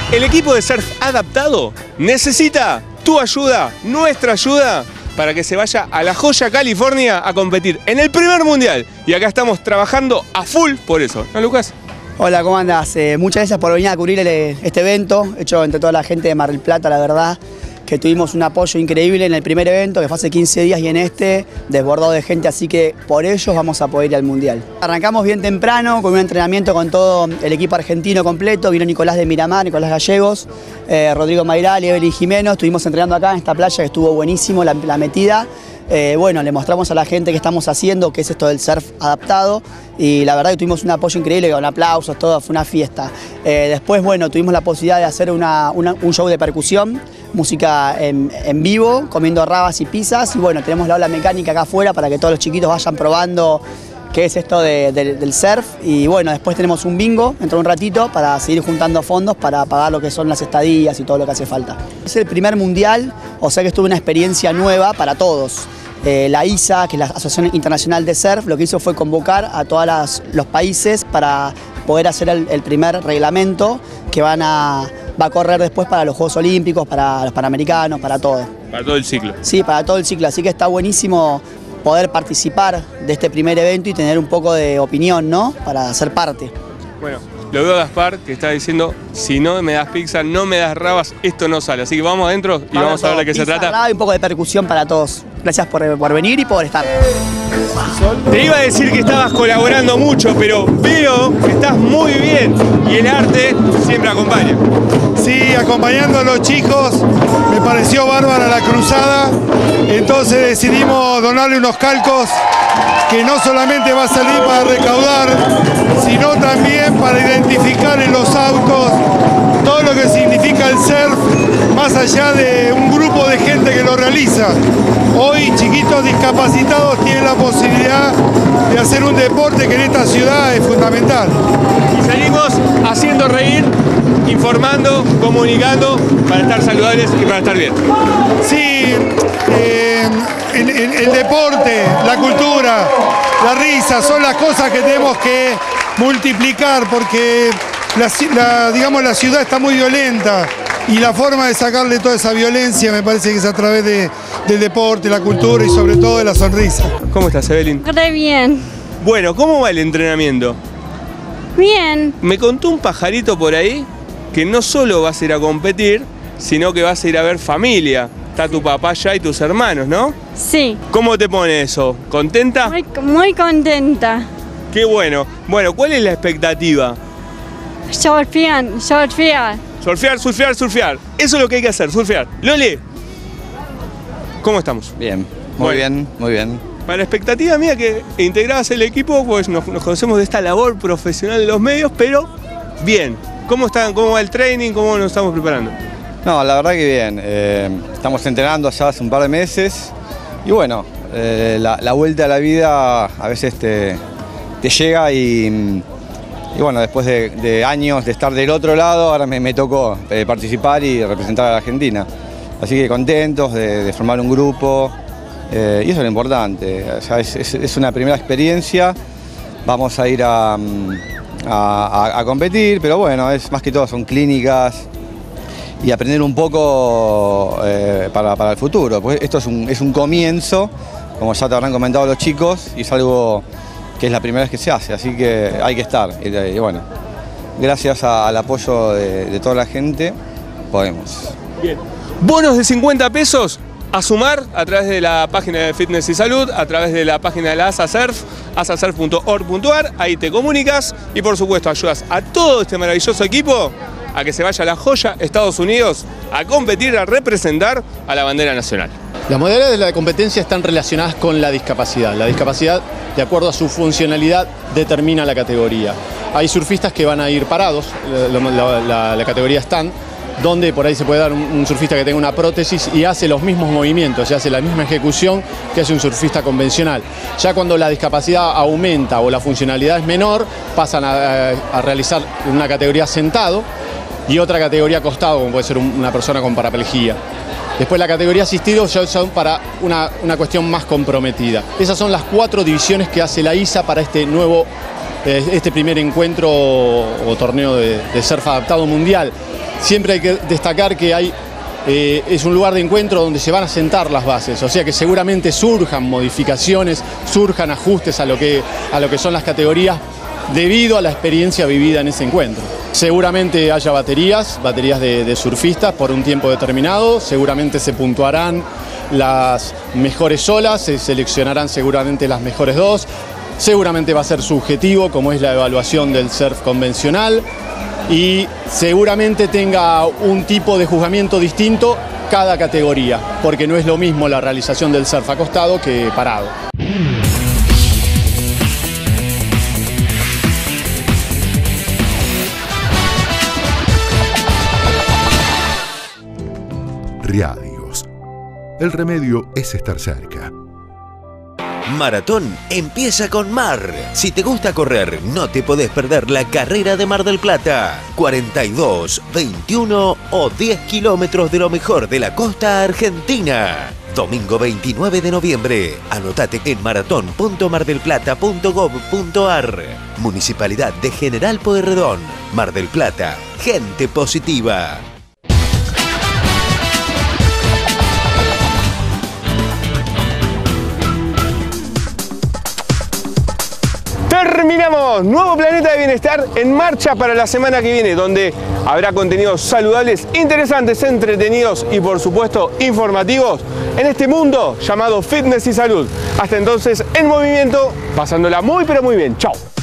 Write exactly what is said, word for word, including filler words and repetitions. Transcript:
El equipo de surf adaptado necesita tu ayuda, nuestra ayuda, para que se vaya a La Joya, California, a competir en el primer mundial. Y acá estamos trabajando a full por eso, ¿no, Lucas? Hola, ¿cómo andás? Eh, muchas gracias por venir a cubrir el, este evento, hecho entre toda la gente de Mar del Plata, la verdad, que tuvimos un apoyo increíble en el primer evento, que fue hace quince días, y en este, desbordado de gente, así que por ellos vamos a poder ir al Mundial. Arrancamos bien temprano, con un entrenamiento con todo el equipo argentino completo, vino Nicolás de Miramar, Nicolás Gallegos, eh, Rodrigo Mairal y Evelyn Jimeno, estuvimos entrenando acá en esta playa que estuvo buenísimo la, la metida. Eh, bueno, le mostramos a la gente qué estamos haciendo, qué es esto del surf adaptado, y la verdad que tuvimos un apoyo increíble, con aplausos, todo, fue una fiesta. Eh, después, bueno, tuvimos la posibilidad de hacer una, una, un show de percusión, música en, en vivo, comiendo rabas y pizzas, y bueno, tenemos la ola mecánica acá afuera para que todos los chiquitos vayan probando qué es esto de, de, del surf, y bueno, después tenemos un bingo dentro de un ratito para seguir juntando fondos para pagar lo que son las estadías y todo lo que hace falta. Es el primer mundial, o sea que estuvo una experiencia nueva para todos. Eh, la I S A, que es la Asociación Internacional de Surf, lo que hizo fue convocar a todos los países para poder hacer el, el primer reglamento que van a, va a correr después para los Juegos Olímpicos, para los Panamericanos, para todo. Para todo el ciclo. Sí, para todo el ciclo, así que está buenísimo poder participar de este primer evento y tener un poco de opinión, ¿no? Para ser parte. Bueno, lo veo a Gaspar que está diciendo, si no me das pizza, no me das rabas, esto no sale. Así que vamos adentro y vamos, vamos a ver de qué pizza, se trata. Raba y un poco de percusión para todos. Gracias por, por venir y por estar. Te iba a decir que estabas colaborando mucho, pero veo que estás muy bien y el arte siempre acompaña. Sí, acompañando a los chicos, me pareció bárbara la cruzada, entonces decidimos donarle unos calcos que no solamente va a salir para recaudar, sino también para identificar en los autos todo lo que significa el surf, más allá de un grupo de gente que lo realiza. Hoy chiquitos discapacitados tienen la posibilidad de hacer un deporte que en esta ciudad es fundamental. Y seguimos haciendo reír, informando, comunicando, para estar saludables y para estar bien. Sí, eh, el, el, el deporte, la cultura, la risa, son las cosas que tenemos que multiplicar porque la, la, digamos, la ciudad está muy violenta y la forma de sacarle toda esa violencia me parece que es a través de, del deporte, la cultura y sobre todo de la sonrisa. ¿Cómo estás, Evelyn? Re bien. Bueno, ¿cómo va el entrenamiento? Bien. Me contó un pajarito por ahí que no solo vas a ir a competir, sino que vas a ir a ver familia. Está tu papá allá y tus hermanos, ¿no? Sí. ¿Cómo te pone eso? ¿Contenta? Muy, muy contenta. Qué bueno. Bueno, ¿cuál es la expectativa? Surfear, surfear. Surfear, surfear, surfear. Eso es lo que hay que hacer, surfear. Loli, ¿cómo estamos? Bien, muy bueno. bien, muy bien. Para la expectativa mía que integrabas el equipo, pues nos, nos conocemos de esta labor profesional de los medios, pero bien. ¿Cómo están? ¿Cómo va el training? ¿Cómo nos estamos preparando? No, la verdad que bien. Eh, estamos entrenando ya hace un par de meses y bueno, eh, la, la vuelta a la vida a veces te, te llega y, y bueno, después de, de años de estar del otro lado, ahora me, me tocó eh, participar y representar a la Argentina. Así que contentos de, de formar un grupo eh, y eso es lo importante. O sea, es, es, es una primera experiencia, vamos a ir a... A, a, a competir, pero bueno, es más que todo son clínicas y aprender un poco eh, para, para el futuro. Pues esto es un, es un comienzo, como ya te habrán comentado los chicos, y es algo que es la primera vez que se hace, así que hay que estar. Y, y bueno, gracias a, al apoyo de, de toda la gente, podemos. Bien. Bonos de cincuenta pesos a sumar a través de la página de Fitness y Salud, a través de la página de la ASA Surf, asasurf punto org punto ar, ahí te comunicas y por supuesto ayudas a todo este maravilloso equipo a que se vaya a La Joya, Estados Unidos, a competir, a representar a la bandera nacional. Las modalidades de la competencia están relacionadas con la discapacidad. La discapacidad, de acuerdo a su funcionalidad, determina la categoría. Hay surfistas que van a ir parados, la, la, la, la categoría stand, donde por ahí se puede dar un, un surfista que tenga una prótesis y hace los mismos movimientos, y hace la misma ejecución que hace un surfista convencional. Ya cuando la discapacidad aumenta o la funcionalidad es menor, pasan a, a realizar una categoría sentado y otra categoría acostado, como puede ser un, una persona con paraplegia. Después la categoría asistido ya son para una, una cuestión más comprometida. Esas son las cuatro divisiones que hace la I S A para este nuevo, eh, este primer encuentro o torneo de, de surf adaptado mundial. siempre hay que destacar que hay, eh, es un lugar de encuentro donde se van a sentar las bases, o sea que seguramente surjan modificaciones, surjan ajustes a lo que, a lo que son las categorías debido a la experiencia vivida en ese encuentro. Seguramente haya baterías, baterías de, de surfistas por un tiempo determinado, seguramente se puntuarán las mejores olas, se seleccionarán seguramente las mejores dos, seguramente va a ser subjetivo como es la evaluación del surf convencional y seguramente tenga un tipo de juzgamiento distinto cada categoría, porque no es lo mismo la realización del surf acostado que parado. Riadios. El remedio es estar cerca. Maratón empieza con Mar. Si te gusta correr, no te podés perder la carrera de Mar del Plata. cuarenta y dos, veintiuno o diez kilómetros de lo mejor de la costa argentina. Domingo veintinueve de noviembre. Anotate en maratón punto mar del plata punto gov punto ar. Municipalidad de General Pueyrredón. Mar del Plata. Gente positiva. Terminamos, nuevo Planeta de Bienestar en marcha para la semana que viene, donde habrá contenidos saludables, interesantes, entretenidos y por supuesto informativos en este mundo llamado Fitness y Salud. Hasta entonces, en movimiento, pasándola muy pero muy bien. Chao.